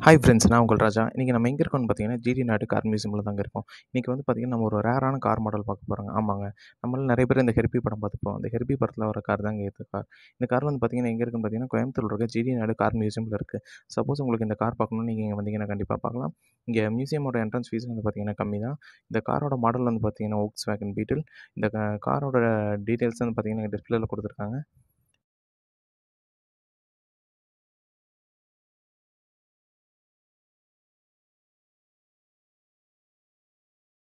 Hi friends, நான் உங்கள் ராஜா. இன்றைக்கி நம்ம எங்கே இருக்கோம்னு பார்த்தீங்கன்னா, ஜிடி நாயுடு கார் மியூசியமில் தாங்க இருக்கோம். இன்றைக்கி வந்து பார்த்தீங்கன்னா, நம்ம ஒரு ரேரான கார் மாடல் பார்க்க போகிறோங்க. ஆமாங்க. நம்மள நிறைய பேர் இந்த ஹெர்பி படம் பார்த்துருப்போம். அந்த ஹெர்பி படத்தில் வர கார் தாங்க இந்த கார். இந்த கார் வந்து பார்த்தீங்கன்னா, எங்கே இருக்குன்னு பார்த்தீங்கன்னா, கோயம்புத்தூர்ல இருக்க ஜிடி நாயுடு கார் மியூசியமில் இருக்குது. சப்போஸ் உங்களுக்கு இந்த கார் பார்க்கணும்னு நீங்கள் இங்கே வந்தீங்கன்னா கண்டிப்பாக பார்க்கலாம். இங்கே மியூசியமோட என்ட்ரன்ஸ் ஃபீஸ் வந்து பார்த்தீங்கன்னா கம்மி தான். இந்த காரோட மாடல் வந்து பார்த்தீங்கன்னா, Volkswagen பீட்டில். இந்த காரோட டீட்டெயில்ஸ் வந்து பார்த்தீங்கன்னா, டிஸ்பிளேல கொடுத்துருக்காங்க.